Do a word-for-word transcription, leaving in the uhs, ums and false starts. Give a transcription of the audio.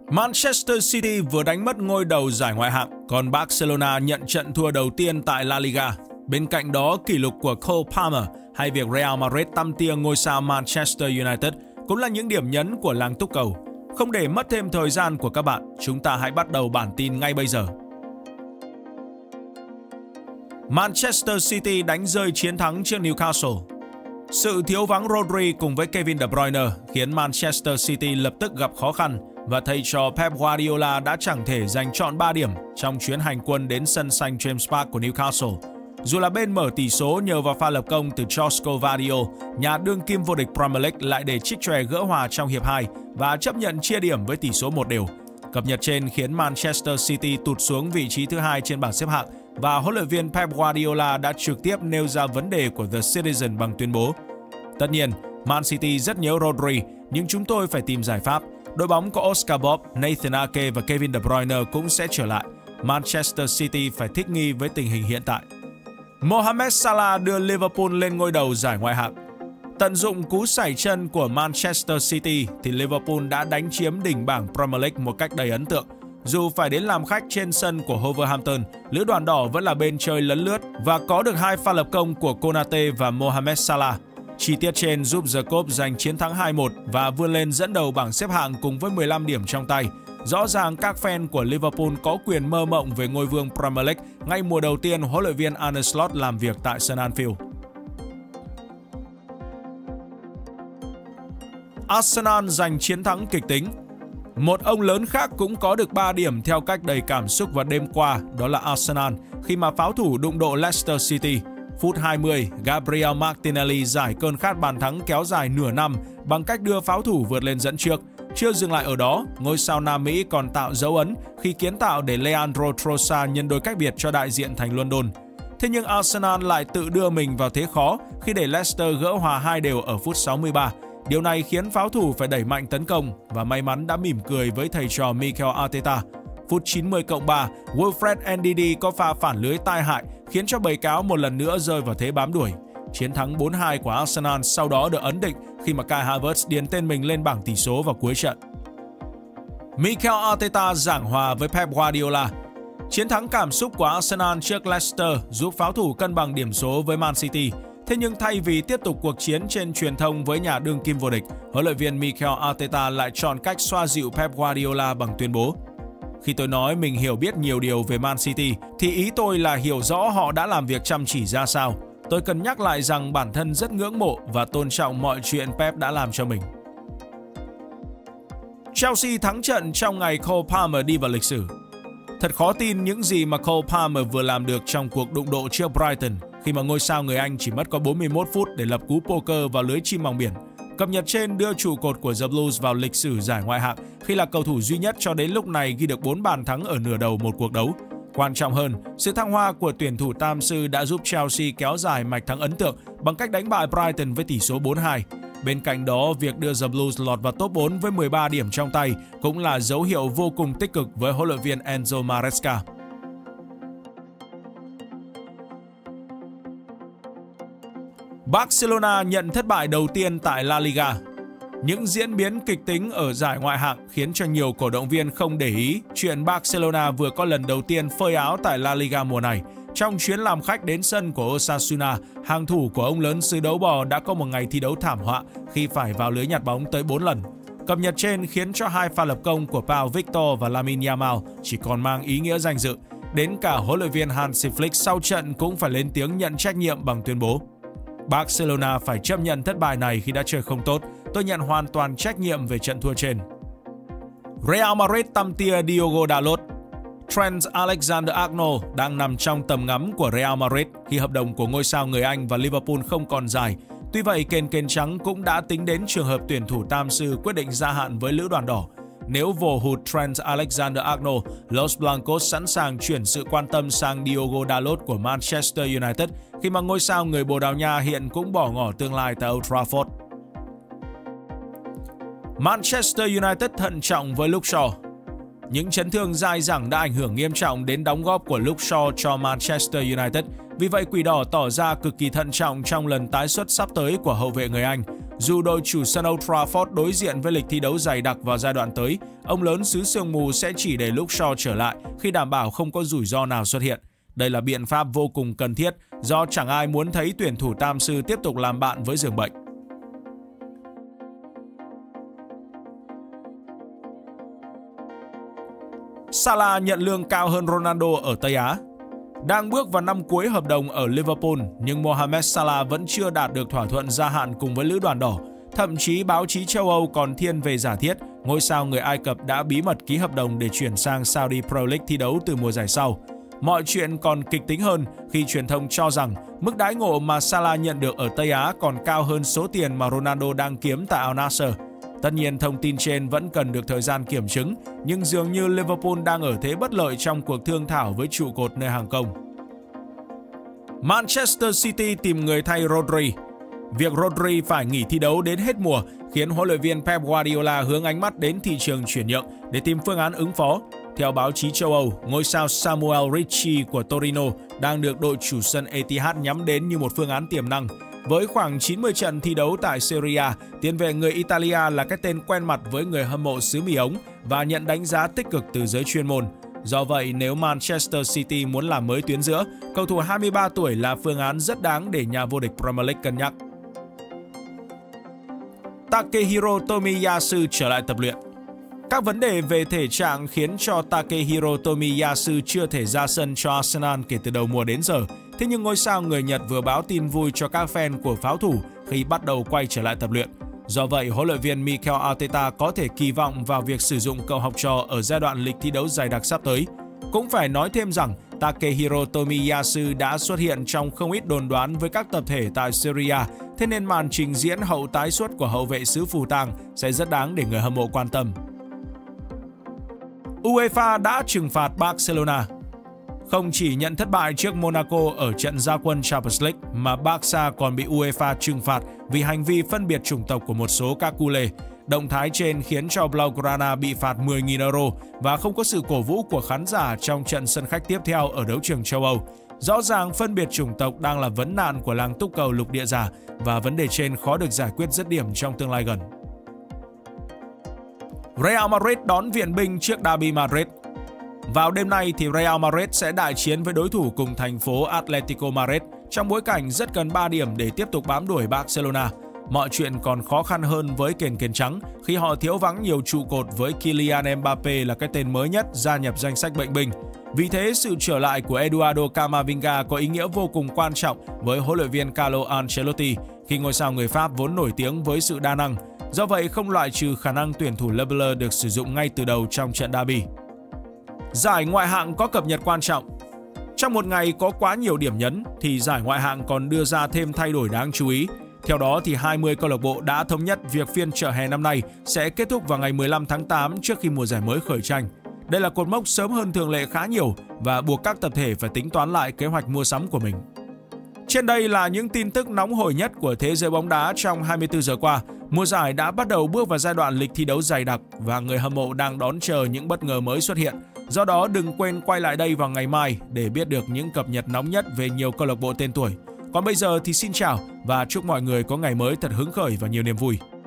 Manchester City vừa đánh mất ngôi đầu giải ngoại hạng, còn Barcelona nhận trận thua đầu tiên tại La Liga. Bên cạnh đó, kỷ lục của Cole Palmer hay việc Real Madrid tăm tia ngôi sao Manchester United cũng là những điểm nhấn của làng túc cầu. Không để mất thêm thời gian của các bạn, chúng ta hãy bắt đầu bản tin ngay bây giờ. Manchester City đánh rơi chiến thắng trước Newcastle. Sự thiếu vắng Rodri cùng với Kevin De Bruyne khiến Manchester City lập tức gặp khó khăn và thầy trò Pep Guardiola đã chẳng thể giành trọn ba điểm trong chuyến hành quân đến sân Saint James Park của Newcastle. Dù là bên mở tỷ số nhờ vào pha lập công từ Josko Vadio, nhà đương kim vô địch Premier League lại để chiếc chòe gỡ hòa trong hiệp hai và chấp nhận chia điểm với tỷ số một đều. Cập nhật trên khiến Manchester City tụt xuống vị trí thứ hai trên bảng xếp hạng và huấn luyện viên Pep Guardiola đã trực tiếp nêu ra vấn đề của The Citizen bằng tuyên bố: "Tất nhiên, Man City rất nhớ Rodri, nhưng chúng tôi phải tìm giải pháp. Đội bóng có Oscar Bob, Nathan Ake và Kevin De Bruyne cũng sẽ trở lại. Manchester City phải thích nghi với tình hình hiện tại." Mohamed Salah đưa Liverpool lên ngôi đầu giải ngoại hạng. Tận dụng cú sẩy chân của Manchester City thì Liverpool đã đánh chiếm đỉnh bảng Premier League một cách đầy ấn tượng. Dù phải đến làm khách trên sân của Wolverhampton, lữ đoàn đỏ vẫn là bên chơi lấn lướt và có được hai pha lập công của Konate và Mohamed Salah. Chi tiết trên giúp The Cop giành chiến thắng hai một và vươn lên dẫn đầu bảng xếp hạng cùng với mười lăm điểm trong tay. Rõ ràng các fan của Liverpool có quyền mơ mộng về ngôi vương Premier League ngay mùa đầu tiên huấn luyện viên Arne Slot làm việc tại sân Anfield. Arsenal giành chiến thắng kịch tính. Một ông lớn khác cũng có được ba điểm theo cách đầy cảm xúc vào đêm qua, đó là Arsenal, khi mà pháo thủ đụng độ Leicester City. Phút hai mươi, Gabriel Martinelli giải cơn khát bàn thắng kéo dài nửa năm bằng cách đưa pháo thủ vượt lên dẫn trước. Chưa dừng lại ở đó, ngôi sao Nam Mỹ còn tạo dấu ấn khi kiến tạo để Leandro Trossard nhân đôi cách biệt cho đại diện thành London. Thế nhưng Arsenal lại tự đưa mình vào thế khó khi để Leicester gỡ hòa hai đều ở phút sáu mươi ba. Điều này khiến pháo thủ phải đẩy mạnh tấn công và may mắn đã mỉm cười với thầy trò Mikel Arteta. Phút chín mươi cộng ba, Wilfred Ndidi có pha phản lưới tai hại khiến cho bầy cáo một lần nữa rơi vào thế bám đuổi. Chiến thắng bốn hai của Arsenal sau đó được ấn định khi mà Kai Havertz điền tên mình lên bảng tỷ số vào cuối trận. Mikel Arteta giảng hòa với Pep Guardiola. Chiến thắng cảm xúc của Arsenal trước Leicester giúp pháo thủ cân bằng điểm số với Man City. Thế nhưng thay vì tiếp tục cuộc chiến trên truyền thông với nhà đương kim vô địch, huấn luyện viên Mikel Arteta lại chọn cách xoa dịu Pep Guardiola bằng tuyên bố: "Khi tôi nói mình hiểu biết nhiều điều về Man City, thì ý tôi là hiểu rõ họ đã làm việc chăm chỉ ra sao. Tôi cần nhắc lại rằng bản thân rất ngưỡng mộ và tôn trọng mọi chuyện Pep đã làm cho mình." Chelsea thắng trận trong ngày Cole Palmer đi vào lịch sử. Thật khó tin những gì mà Cole Palmer vừa làm được trong cuộc đụng độ trước Brighton, khi mà ngôi sao người Anh chỉ mất có bốn mươi mốt phút để lập cú poker vào lưới chim mòng biển. Cập nhật trên đưa trụ cột của The Blues vào lịch sử giải ngoại hạng khi là cầu thủ duy nhất cho đến lúc này ghi được bốn bàn thắng ở nửa đầu một cuộc đấu. Quan trọng hơn, sự thăng hoa của tuyển thủ tam sư đã giúp Chelsea kéo dài mạch thắng ấn tượng bằng cách đánh bại Brighton với tỷ số bốn hai. Bên cạnh đó, việc đưa The Blues lọt vào top bốn với mười ba điểm trong tay cũng là dấu hiệu vô cùng tích cực với huấn luyện viên Enzo Maresca. Barcelona nhận thất bại đầu tiên tại La Liga. Những diễn biến kịch tính ở giải ngoại hạng khiến cho nhiều cổ động viên không để ý chuyện Barcelona vừa có lần đầu tiên phơi áo tại La Liga mùa này. Trong chuyến làm khách đến sân của Osasuna, hàng thủ của ông lớn xứ đấu bò đã có một ngày thi đấu thảm họa khi phải vào lưới nhặt bóng tới bốn lần. Cập nhật trên khiến cho hai pha lập công của Pau Victor và Lamine Yamal chỉ còn mang ý nghĩa danh dự. Đến cả huấn luyện viên Hansi Flick sau trận cũng phải lên tiếng nhận trách nhiệm bằng tuyên bố: "Barcelona phải chấp nhận thất bại này khi đã chơi không tốt. Tôi nhận hoàn toàn trách nhiệm về trận thua trên." Real Madrid tăm tia Diogo Dalot. Trent Alexander-Arnold đang nằm trong tầm ngắm của Real Madrid khi hợp đồng của ngôi sao người Anh và Liverpool không còn dài. Tuy vậy, kền kền trắng cũng đã tính đến trường hợp tuyển thủ tam sư quyết định gia hạn với lữ đoàn đỏ. Nếu vồ hụt Trent Alexander-Arnold, Los Blancos sẵn sàng chuyển sự quan tâm sang Diogo Dalot của Manchester United khi mà ngôi sao người Bồ Đào Nha hiện cũng bỏ ngỏ tương lai tại Old Trafford. Manchester United thận trọng với Luke Shaw. Những chấn thương dai dẳng đã ảnh hưởng nghiêm trọng đến đóng góp của Luke Shaw cho Manchester United. Vì vậy, Quỷ Đỏ tỏ ra cực kỳ thận trọng trong lần tái xuất sắp tới của hậu vệ người Anh. Dù đội chủ sân Old Trafford đối diện với lịch thi đấu dày đặc vào giai đoạn tới, ông lớn xứ sương mù sẽ chỉ để Luke Shaw trở lại khi đảm bảo không có rủi ro nào xuất hiện. Đây là biện pháp vô cùng cần thiết do chẳng ai muốn thấy tuyển thủ tam sư tiếp tục làm bạn với giường bệnh. Salah nhận lương cao hơn Ronaldo ở Tây Á. Đang bước vào năm cuối hợp đồng ở Liverpool, nhưng Mohamed Salah vẫn chưa đạt được thỏa thuận gia hạn cùng với Lữ đoàn đỏ. Thậm chí báo chí châu Âu còn thiên về giả thiết ngôi sao người Ai Cập đã bí mật ký hợp đồng để chuyển sang Saudi Pro League thi đấu từ mùa giải sau. Mọi chuyện còn kịch tính hơn khi truyền thông cho rằng mức đãi ngộ mà Salah nhận được ở Tây Á còn cao hơn số tiền mà Ronaldo đang kiếm tại Al Nassr. Tất nhiên thông tin trên vẫn cần được thời gian kiểm chứng, nhưng dường như Liverpool đang ở thế bất lợi trong cuộc thương thảo với trụ cột nơi hàng công. Manchester City tìm người thay Rodri. Việc Rodri phải nghỉ thi đấu đến hết mùa khiến huấn luyện viên Pep Guardiola hướng ánh mắt đến thị trường chuyển nhượng để tìm phương án ứng phó. Theo báo chí châu Âu, ngôi sao Samuel Ricci của Torino đang được đội chủ sân Etihad nhắm đến như một phương án tiềm năng. Với khoảng chín mươi trận thi đấu tại Serie A, tiền vệ người Italia là cái tên quen mặt với người hâm mộ xứ mì ống và nhận đánh giá tích cực từ giới chuyên môn. Do vậy, nếu Manchester City muốn làm mới tuyến giữa, cầu thủ hai mươi ba tuổi là phương án rất đáng để nhà vô địch Premier League cân nhắc. Takehiro Tomiyasu trở lại tập luyện. Các vấn đề về thể trạng khiến cho Takehiro Tomiyasu chưa thể ra sân cho Arsenal kể từ đầu mùa đến giờ. Thế nhưng ngôi sao người Nhật vừa báo tin vui cho các fan của pháo thủ khi bắt đầu quay trở lại tập luyện. Do vậy, huấn luyện viên Mikel Arteta có thể kỳ vọng vào việc sử dụng cậu học trò ở giai đoạn lịch thi đấu dày đặc sắp tới. Cũng phải nói thêm rằng Takehiro Tomiyasu đã xuất hiện trong không ít đồn đoán với các tập thể tại Serie A, thế nên màn trình diễn hậu tái xuất của hậu vệ xứ Phù Tang sẽ rất đáng để người hâm mộ quan tâm. UEFA đã trừng phạt Barcelona. Không chỉ nhận thất bại trước Monaco ở trận ra quân Champions League mà Barca còn bị UEFA trừng phạt vì hành vi phân biệt chủng tộc của một số các culé. Động thái trên khiến cho Blaugrana bị phạt mười nghìn euro và không có sự cổ vũ của khán giả trong trận sân khách tiếp theo ở đấu trường châu Âu. Rõ ràng phân biệt chủng tộc đang là vấn nạn của làng túc cầu lục địa già và vấn đề trên khó được giải quyết dứt điểm trong tương lai gần. Real Madrid đón viện binh trước Derby Madrid. Vào đêm nay thì Real Madrid sẽ đại chiến với đối thủ cùng thành phố Atletico Madrid trong bối cảnh rất cần ba điểm để tiếp tục bám đuổi Barcelona. Mọi chuyện còn khó khăn hơn với kền kền trắng khi họ thiếu vắng nhiều trụ cột với Kylian Mbappe là cái tên mới nhất gia nhập danh sách bệnh binh. Vì thế, sự trở lại của Eduardo Camavinga có ý nghĩa vô cùng quan trọng với huấn luyện viên Carlo Ancelotti khi ngôi sao người Pháp vốn nổi tiếng với sự đa năng. Do vậy, không loại trừ khả năng tuyển thủ Le Bleu được sử dụng ngay từ đầu trong trận derby. Giải ngoại hạng có cập nhật quan trọng. Trong một ngày có quá nhiều điểm nhấn thì giải ngoại hạng còn đưa ra thêm thay đổi đáng chú ý. Theo đó thì hai mươi câu lạc bộ đã thống nhất việc phiên chợ hè năm nay sẽ kết thúc vào ngày mười lăm tháng tám trước khi mùa giải mới khởi tranh. Đây là cột mốc sớm hơn thường lệ khá nhiều và buộc các tập thể phải tính toán lại kế hoạch mua sắm của mình. Trên đây là những tin tức nóng hổi nhất của thế giới bóng đá trong hai mươi tư giờ qua. Mùa giải đã bắt đầu bước vào giai đoạn lịch thi đấu dày đặc và người hâm mộ đang đón chờ những bất ngờ mới xuất hiện. Do đó đừng quên quay lại đây vào ngày mai để biết được những cập nhật nóng nhất về nhiều câu lạc bộ tên tuổi. Còn bây giờ thì xin chào và chúc mọi người có ngày mới thật hứng khởi và nhiều niềm vui.